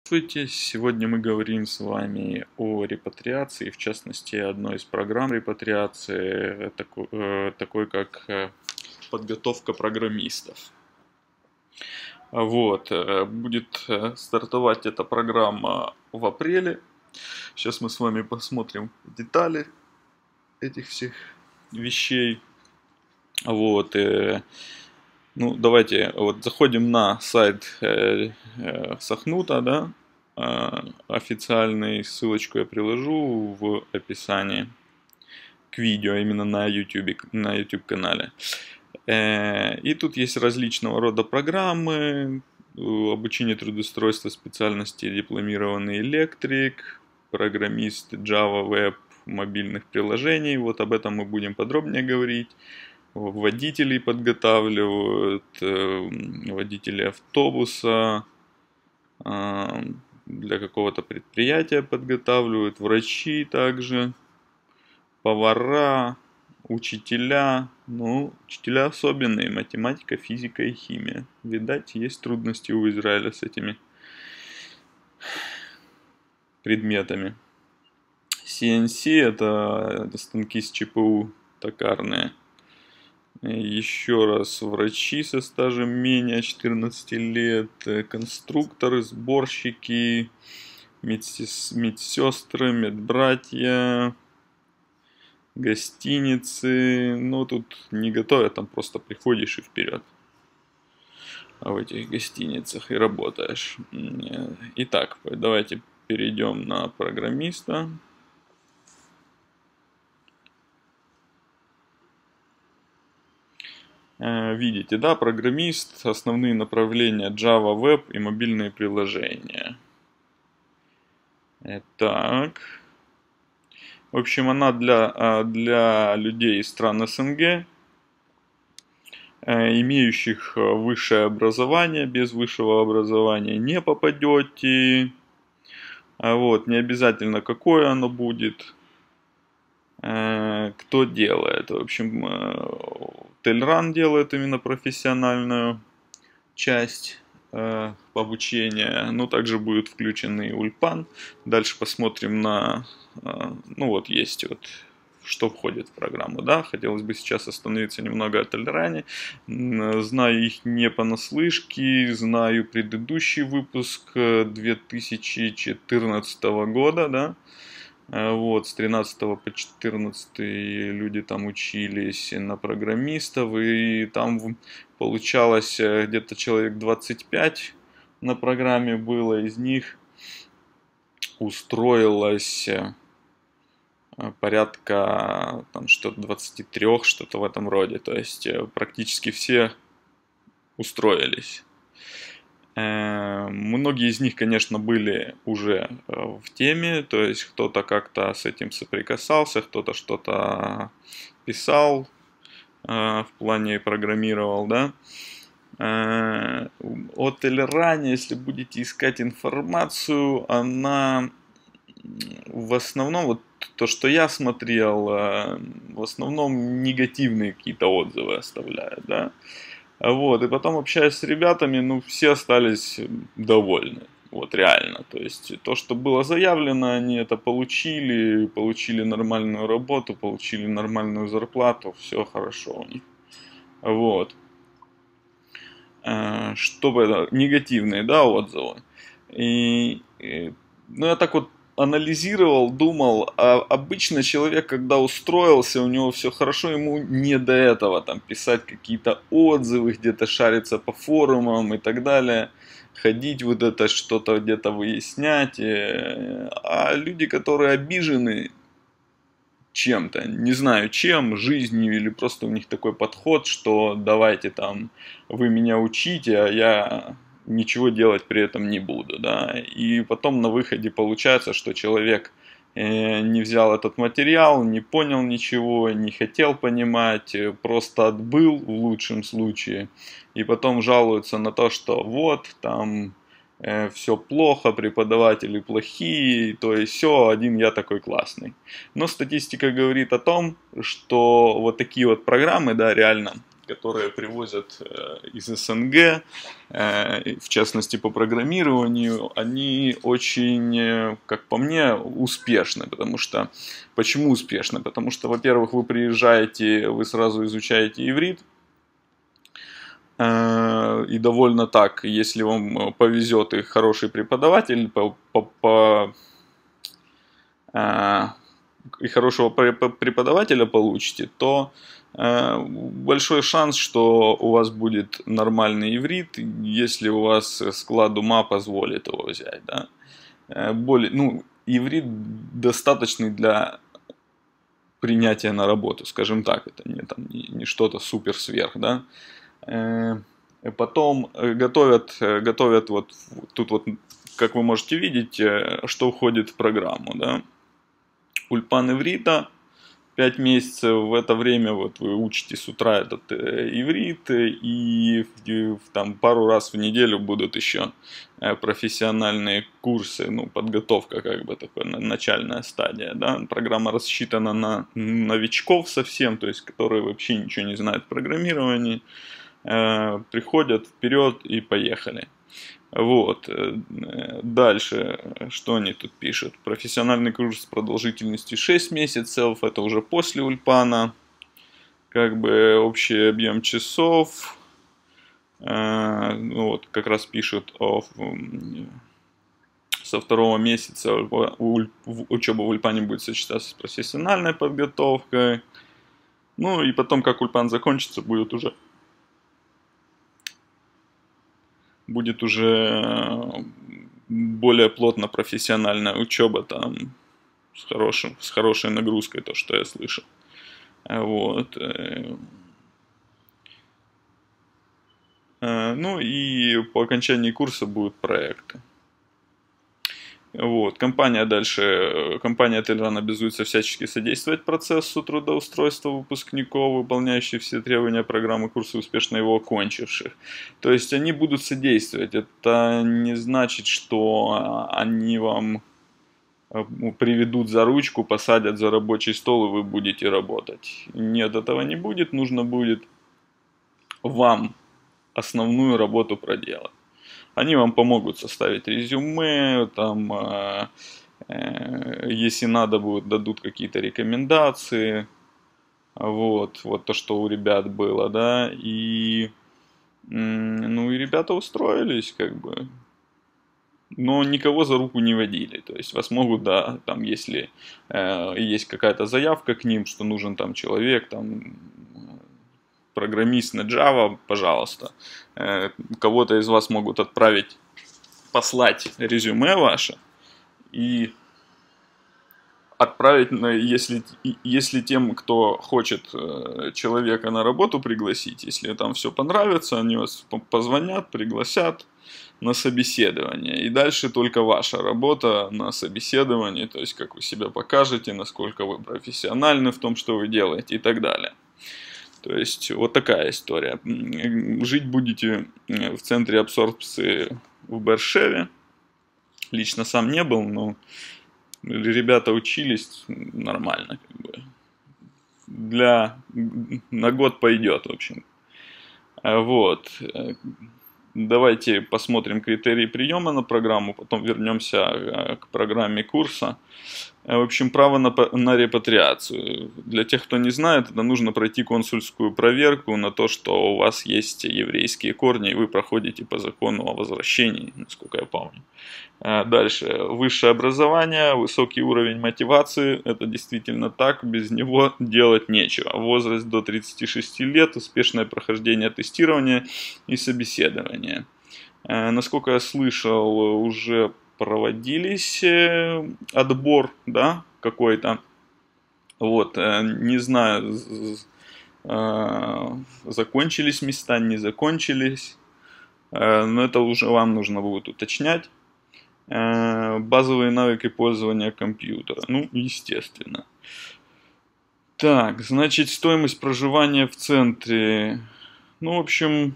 Здравствуйте! Сегодня мы говорим с вами о репатриации, в частности, одной из программ репатриации, такой как подготовка программистов. Будет стартовать эта программа в апреле. Сейчас мы с вами посмотрим детали этих всех вещей. Давайте заходим на сайт Сахнута, да, официальный, ссылочку я приложу в описании к видео, именно на YouTube канале. И тут есть различного рода программы, обучение трудоустройства специальности дипломированный электрик, программист Java Web мобильных приложений, вот об этом мы будем подробнее говорить. Водителей подготавливают, водители автобуса, для какого-то предприятия подготавливают, врачи также, повара, учителя, учителя особенные, математика, физика и химия. Видать, есть трудности у Израиля с этими предметами. CNC это станки с ЧПУ токарные. Еще раз, врачи со стажем менее 14 лет, конструкторы, сборщики, медсестры, медбратья, гостиницы. Тут не готовят, там просто приходишь и вперед в этих гостиницах и работаешь. Итак, давайте перейдем на программиста. Видите, да, программист, основные направления Java Web и мобильные приложения. Так. В общем, она для людей из стран СНГ, имеющих высшее образование. Без высшего образования не попадете. Не обязательно какое оно будет. Кто делает? В общем, Телран делает именно профессиональную часть обучения. Также будет включен и Ульпан. Дальше посмотрим на... есть что входит в программу. Да? Хотелось бы сейчас остановиться немного о Телране. Знаю их не понаслышке. Знаю предыдущий выпуск 2014 года, да? С 13 по 14 люди там учились на программистов, и там получалось где-то человек 25 на программе было, из них устроилось порядка что-то 23, что-то в этом роде, то есть практически все устроились. Многие из них, конечно, были уже в теме, то есть кто-то как-то с этим соприкасался, кто-то что-то писал, в плане программировал, да. О Телеране, если будете искать информацию, она в основном, то, что я смотрел, в основном негативные какие-то отзывы оставляют, да. И потом, общаясь с ребятами, все остались довольны. Реально. То есть, то, что было заявлено, они это получили нормальную работу, получили нормальную зарплату, все хорошо у них. Чтобы это негативные, да, отзывы. Я так анализировал, думал, а обычно человек, когда устроился, у него все хорошо, ему не до этого там писать какие-то отзывы, где-то шариться по форумам и так далее, ходить что-то где-то выяснять. А люди, которые обижены чем-то, не знаю чем, жизнью или просто у них такой подход, что давайте там вы меня учите, а я ничего делать при этом не буду, да, и потом на выходе получается, что человек не взял этот материал, не понял ничего, не хотел понимать, просто отбыл в лучшем случае, и потом жалуются на то, что там все плохо, преподаватели плохие, то есть все, один я такой классный. Но статистика говорит о том, что такие программы, да, реально которые привозят из СНГ, в частности по программированию, они очень, как по мне, успешны. Почему успешны? Потому что, во-первых, вы приезжаете, вы сразу изучаете иврит, и довольно так, если вам повезет и хороший преподаватель и хорошего преподавателя получите, то большой шанс, что у вас будет нормальный иврит, если у вас склад ума позволит его взять. Да? Иврит достаточный для принятия на работу, скажем так, это не что-то супер сверх, да. Потом готовят вот тут вот, как вы можете видеть, что входит в программу, да. Ульпан иврита 5 месяцев, в это время вот вы учите с утра этот иврит, и там пару раз в неделю будут еще профессиональные курсы, ну, подготовка, как бы такая начальная стадия, да. Программа рассчитана на новичков совсем, то есть которые вообще ничего не знают в программировании, приходят вперед и поехали. Вот. Дальше, что они тут пишут? Профессиональный курс с продолжительностью 6 месяцев, это уже после ульпана, как бы общий объем часов, вот, как раз пишут со 2-го месяца учеба в ульпане будет сочетаться с профессиональной подготовкой, ну и потом, как ульпан закончится, будет уже более плотно профессиональная учеба, там, с хорошей нагрузкой, то, что я слышал. Вот. Ну и по окончании курса будут проекты. Вот. Компания Telegram обязуется всячески содействовать процессу трудоустройства выпускников, выполняющих все требования программы курса, успешно его окончивших. То есть они будут содействовать. Это не значит, что они вам приведут за ручку, посадят за рабочий стол, и вы будете работать. Нет, этого не будет. Нужно будет вам основную работу проделать. Они вам помогут составить резюме, там, если надо будет, дадут какие-то рекомендации. Вот то, что у ребят было, да. Ну и ребята устроились, как бы. Но никого за руку не водили. То есть вас могут, да, там, если есть какая-то заявка к ним, что нужен там человек, там, программист на Java, пожалуйста. Кого-то из вас могут послать резюме ваше и отправить, если тем, кто хочет человека на работу пригласить, если там все понравится, они вас позвонят, пригласят на собеседование. И дальше только ваша работа на собеседовании, то есть как вы себя покажете, насколько вы профессиональны в том, что вы делаете и так далее. То есть вот такая история. Жить будете в центре абсорбции в Бершеве. Лично сам не был, но ребята учились нормально. Как бы. На год пойдет, в общем. Вот. Давайте посмотрим критерии приема на программу, потом вернемся к программе курса. В общем, право на репатриацию. Для тех, кто не знает, это нужно пройти консульскую проверку на то, что у вас есть еврейские корни, и вы проходите по закону о возвращении, насколько я помню. Дальше. Высшее образование, высокий уровень мотивации. Это действительно так, без него делать нечего. Возраст до 36 лет, успешное прохождение тестирования и собеседования. Насколько я слышал, уже проводились отбор, да, какой-то. Вот, не знаю, закончились места, не закончились. Но это уже вам нужно будет уточнять. Базовые навыки пользования компьютера. Ну, естественно. Так, значит, стоимость проживания в центре. Ну, в общем,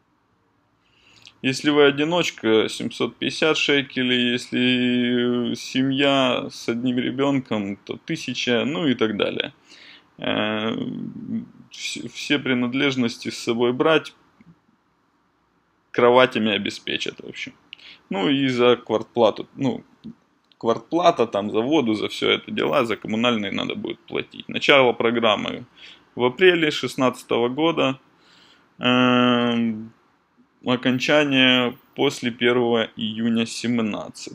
если вы одиночка, 750 шекелей. Если семья с одним ребенком, то 1000, ну и так далее. все принадлежности с собой брать, кроватями обеспечат, в общем. Ну и за квартплату, ну, квартплата там за воду, за все это дела, за коммунальные надо будет платить. Начало программы в апреле 2016 года, окончание после 1 июня 2017.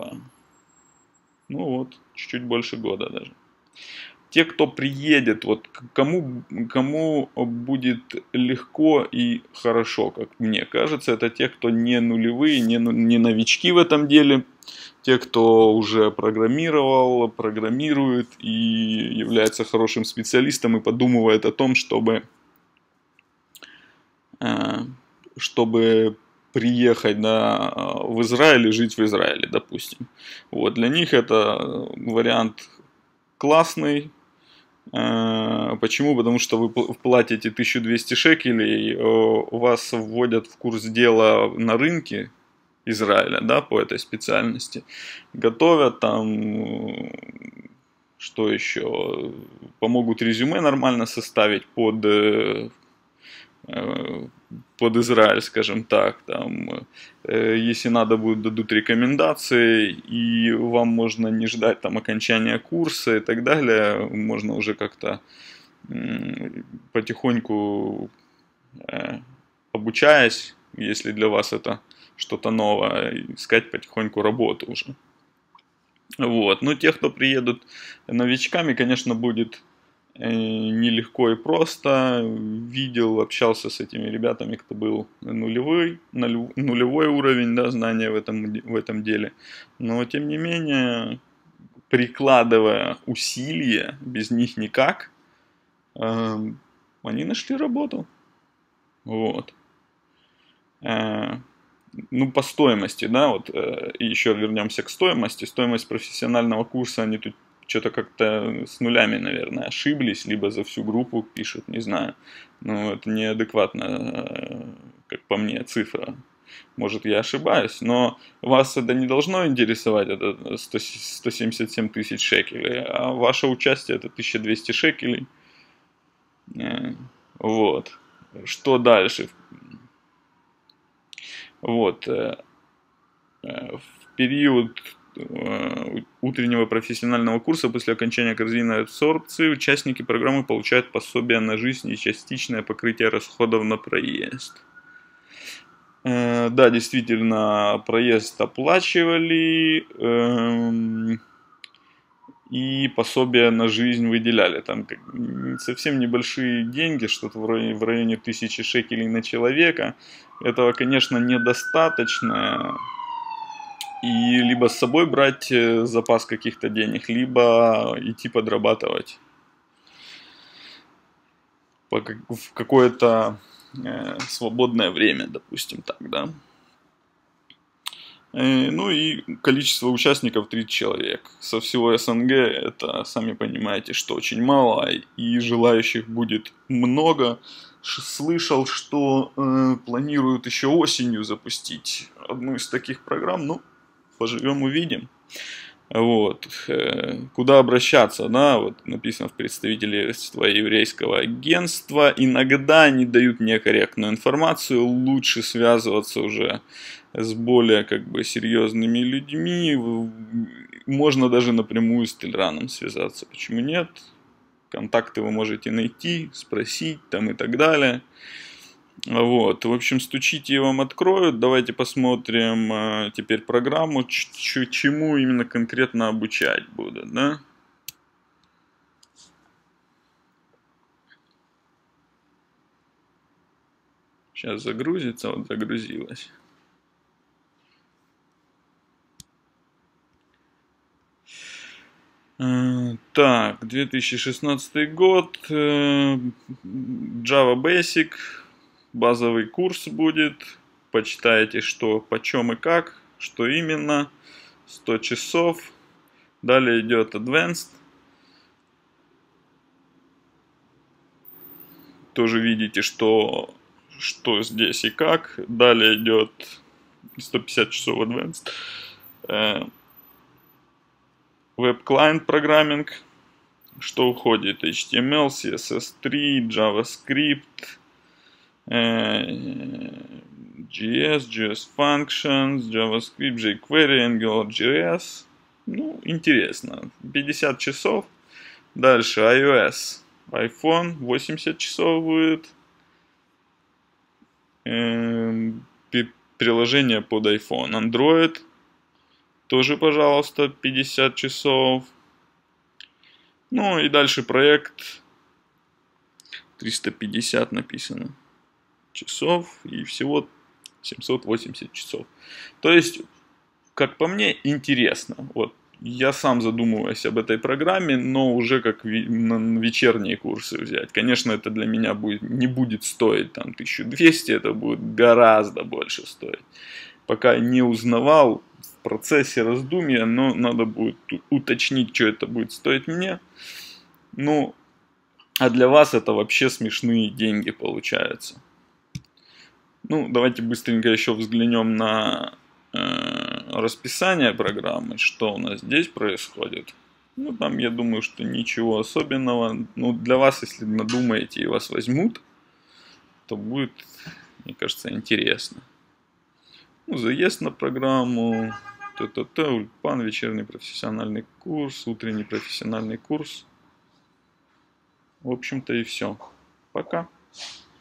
Ну вот, чуть-чуть больше года даже. Те, кто приедет, вот кому будет легко и хорошо, как мне кажется, это те, кто не нулевые, не новички в этом деле, те, кто уже программировал, программирует и является хорошим специалистом и подумывает о том, чтобы приехать в Израиль и жить в Израиле, допустим. Вот, для них это вариант классный. Почему? Потому что вы платите 1200 шекелей, вас вводят в курс дела на рынке Израиля, да, по этой специальности. Готовят там, что еще, помогут резюме нормально составить под Израиль, скажем так, там, если надо будет, дадут рекомендации, и вам можно не ждать там окончания курса и так далее, можно уже как-то потихоньку, обучаясь, если для вас это что-то новое, искать потихоньку работу уже. Вот. Но те, кто приедут новичками, конечно, будет нелегко и просто. Видел, общался с этими ребятами, кто был нулевой уровень, да, знания в этом деле. Но, тем не менее, прикладывая усилия, без них никак, они нашли работу. Вот. Ну, по стоимости, да, вот, еще вернемся к стоимости. Стоимость профессионального курса, они тут что-то как-то с нулями, наверное, ошиблись, либо за всю группу пишут, не знаю. Но это неадекватно, как по мне, цифра. Может, я ошибаюсь, но вас это не должно интересовать, это 177 тысяч шекелей, а ваше участие это 1200 шекелей. Вот. Что дальше? Вот. В период утреннего профессионального курса после окончания корзины абсорбции участники программы получают пособие на жизнь и частичное покрытие расходов на проезд. Да, действительно, проезд оплачивали и пособие на жизнь выделяли. Там совсем небольшие деньги, что-то в районе 1000 шекелей на человека. Этого, конечно, недостаточно. И либо с собой брать запас каких-то денег, либо идти подрабатывать в какое-то свободное время, допустим, так, да. Ну и количество участников 30 человек. Со всего СНГ это, сами понимаете, что очень мало, и желающих будет много. Слышал, что планируют еще осенью запустить одну из таких программ, ну, поживем увидим. Вот. Куда обращаться, да, вот написано в представительство еврейского агентства. Иногда они дают некорректную информацию, лучше связываться уже с более как бы серьезными людьми. Можно даже напрямую с Тельраном связаться, почему нет? Контакты вы можете найти, спросить там и так далее. Вот, в общем, стучите, и вам откроют. Давайте посмотрим теперь программу, чему именно конкретно обучать будут, да? Сейчас загрузится, вот загрузилась. Так, 2016 год, Java Basic. Базовый курс будет, почитаете, что, почем и как, что именно, 100 часов, далее идет Advanced, тоже видите, что здесь и как, далее идет 150 часов Advanced, Web Client Programming, Что уходит? HTML, CSS3, JavaScript, JS, JS Functions, JavaScript, jQuery, AngularJS. Ну, интересно. 50 часов. Дальше iOS. iPhone 80 часов будет. Приложение под iPhone. Android. Тоже, пожалуйста, 50 часов. Ну и дальше проект. 350 написано часов. И всего 780 часов. То есть, как по мне, интересно. Вот. Я сам задумываюсь об этой программе, но уже как на вечерние курсы взять. Конечно, это для меня не будет стоить там 1200, это будет гораздо больше стоить. Пока не узнавал, в процессе раздумья, но надо будет уточнить, что это будет стоить мне. Ну, а для вас это вообще смешные деньги получаются. Ну, давайте быстренько еще взглянем на расписание программы, что у нас здесь происходит. Ну, там, я думаю, что ничего особенного. Ну, для вас, если надумаете и вас возьмут, то будет, мне кажется, интересно. Ну, заезд на программу, Ульпан, вечерний профессиональный курс, утренний профессиональный курс. В общем-то и все. Пока.